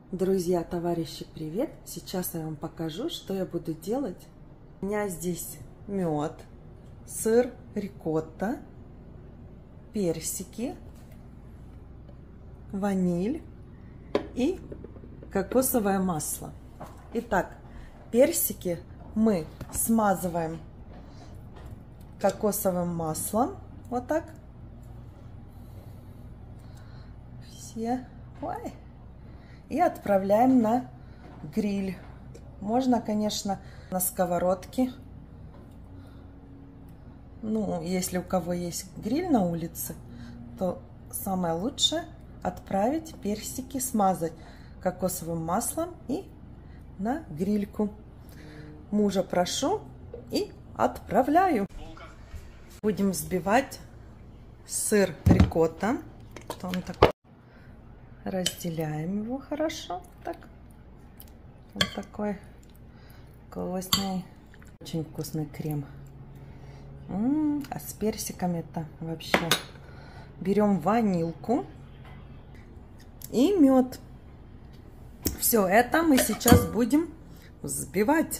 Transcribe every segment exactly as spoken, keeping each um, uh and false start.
Друзья, товарищи, привет! Сейчас я вам покажу, что я буду делать. У меня здесь мед, сыр рикотта, персики, ваниль и кокосовое масло. Итак, персики мы смазываем кокосовым маслом. Вот так. Все. Ой. И отправляем на гриль. Можно, конечно, на сковородке. Ну, если у кого есть гриль на улице, то самое лучшее отправить персики, смазать кокосовым маслом и на грильку. Мужа прошу и отправляю. Будем взбивать сыр рикотта. Что он такой? Разделяем его хорошо. Так. Он такой вкусный. Очень вкусный крем. М-м, а с персиками-то вообще. Берем ванильку и мед. Все это мы сейчас будем взбивать.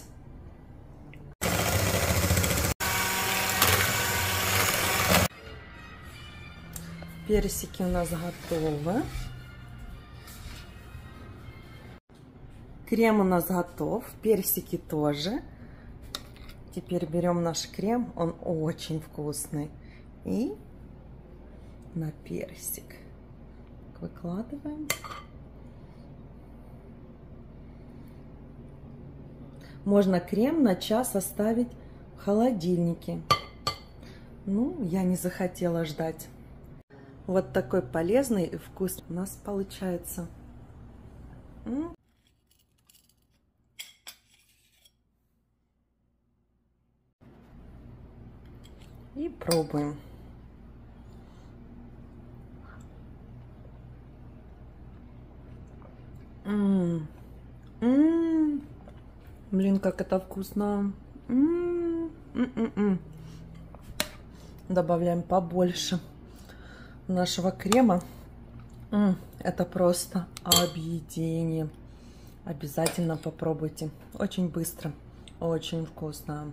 Персики у нас готовы. Крем у нас готов, персики тоже. Теперь берем наш крем, он очень вкусный. И на персик выкладываем. Можно крем на час оставить в холодильнике. Ну, я не захотела ждать. Вот такой полезный и вкусный у нас получается. И пробуем. М-м-м. М-м-м. Блин, как это вкусно. М-м-м. Добавляем побольше нашего крема. М-м. Это просто объедение. Обязательно попробуйте. Очень быстро, очень вкусно.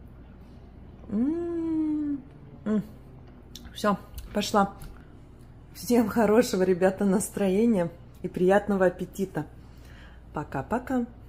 М-м-м. Все, пошла. Всем хорошего, ребята, настроения и приятного аппетита. Пока-пока.